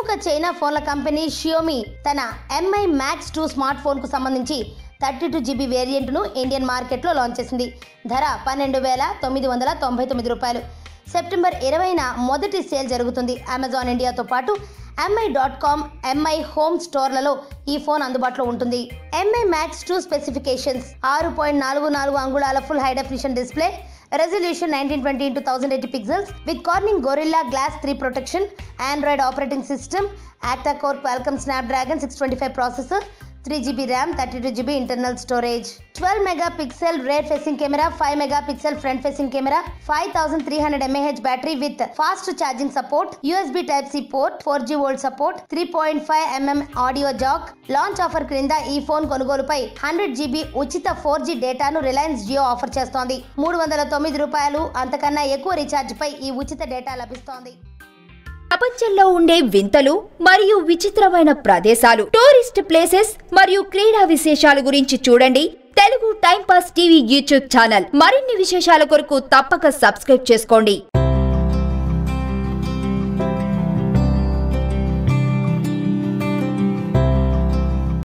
ప్రముఖ చైనా ఫోన్ల company Xiaomi తన MI Max 2 స్మార్ట్ ఫోన్ కు సంబంధించి 32GB వేరియంట్ ను ఇండియన్ మార్కెట్ లో లాంచ్ చేసింది. ధర 12,999 రూపాయలు. సెప్టెంబర్ 20న మొదటి సేల్ జరుగుతుంది. అమెజాన్ ఇండియాతో పాటు mi.com, MI హోమ్ స్టోర్లలో ఈ ఫోన్ అందుబాటులో ఉంటుంది. MI Max 2 స్పెసిఫికేషన్స్ 6.44 అంగుళాల full high definition display, resolution 1920x1080 pixels with Corning Gorilla Glass 3 protection, Android operating system, octa-core Qualcomm Snapdragon 625 processor, 3GB RAM, 32GB internal storage, 12 megapixel rear facing camera, 5 megapixel front facing camera, 5300 mAh battery with fast charging support, USB Type-C port, 4G volt support, 3.5mm audio jack. Launch offer క్రింద ఈ phone కొనుగోలుపై 100GB ఉచిత 4G డేటాను Reliance Jio offer చేస్తోంది. 309 రూపాయలు అంతకన్నా ఎక్కువ recharge పై ఈ ఉచిత డేటా లభిస్తోంది. ప్రపంచంలో ఉండే వింతలు మరియు విచిత్రమైన ప్రదేశాలు, టూరిస్ట్ ప్లేసెస్ మరియు క్రీడా విశేషాల గురించి చూడండి Telugu time pass TV YouTube channel. మరిన్ని విశేషాల కొరకు తప్పక సబ్స్క్రైబ్ చేసుకోండి.